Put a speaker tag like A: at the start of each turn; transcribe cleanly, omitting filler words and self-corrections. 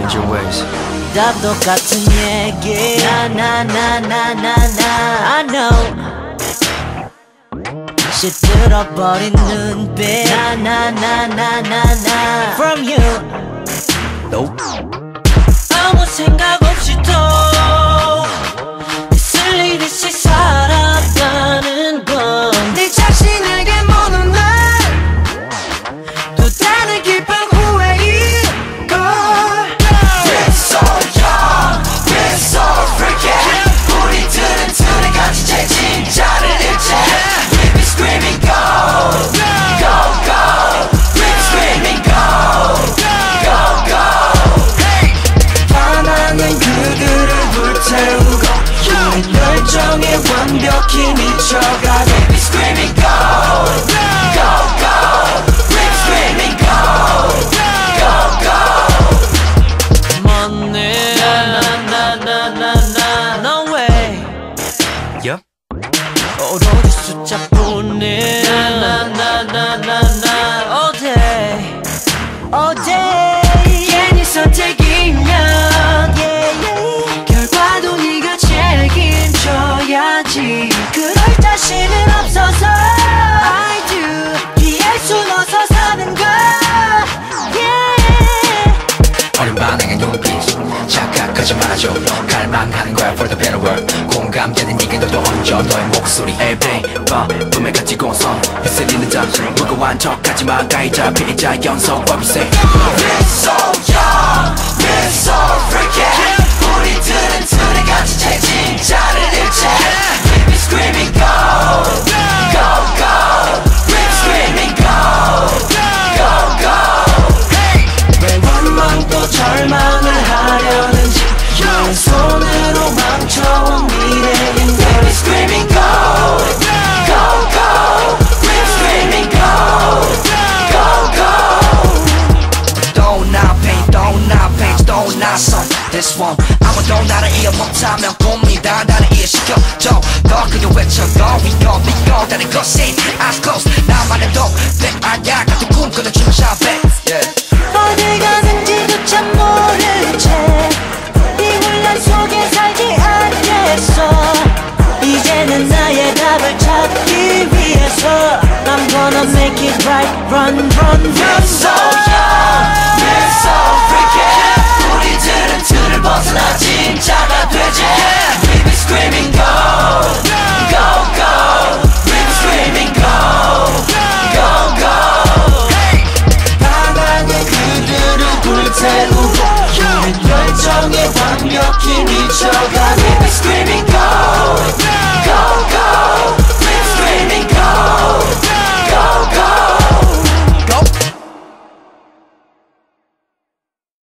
A: change your ways.
B: 다 똑같은 얘기 I know 시들어버린 눈빛 From you
A: Nope.
B: 아무 생각 없이도 쓸리듯이 살았다는 건 네 자신에게 모든 날 또 다른 깊은 후회인 걸
C: We're so young, we're so freaky. 우리들은 둘이 같이 제 진짜를 잃지. We be screaming go, go, go. We be screaming go, go, go.
B: 반하는 그들을 불태우고 우리 열정에 완벽히 미쳐가고
C: We be screaming go, go, go. We be screaming go, go, go.
B: 먼네 No way
A: Yep.
B: 오로지 숫자뿐인 All day All day 괜히 선택이면 결과도 네가 책임져야지 그럴 자신은 없어서 I do 이해할 순 없어 사는 걸
C: 어린 반응의 눈빛 착각하지 말아줘 갈망하는 거야 for the better world 공감되는 네게 너도 얹어 너의 목소리 Hey babe 꿈에 가지고서 휩쓸리는 자 무거운 척하지마 가해자 피해자 연속과 비세 We're so young, we're so freaky. 우리들은 둘이 같이 제 진짜를 잃지. We be screaming go, go, go. We be screaming go, go, go.
B: 왜 원망도 절망을 하려는지 너의 손으로 망쳐온 미래인
C: We be screaming go, go, go. We be screaming go, go, go. Don't not paint, don't not paint, don't not song. This one 아무도 나를 이해 못하면 꿈이다 나를 이해시켜줘 더 크게 외쳐 더 위고 믿고 다른 것이 as close 나만의 독백 아냐 같은 꿈꾸는 춤을 샤베
B: 어딜 가는지조차 모른 채이 혼란 속에 살지 않겠어 이제는 나의 답을 찾기 위해서 I'm gonna make it right run run run
C: So